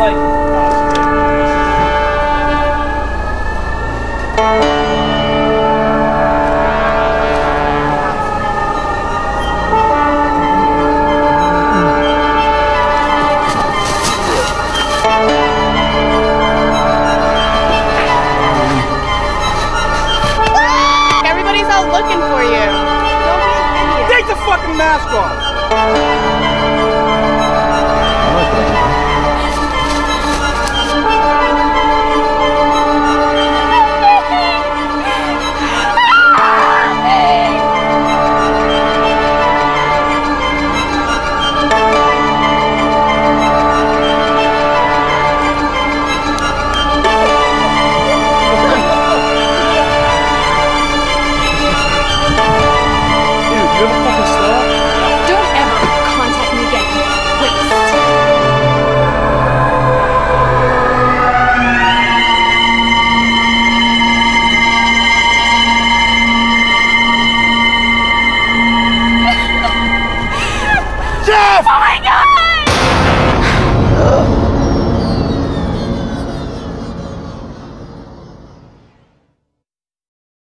like... Everybody's out looking for you. Don't be an idiot. Take the fucking mask off! Oh my God!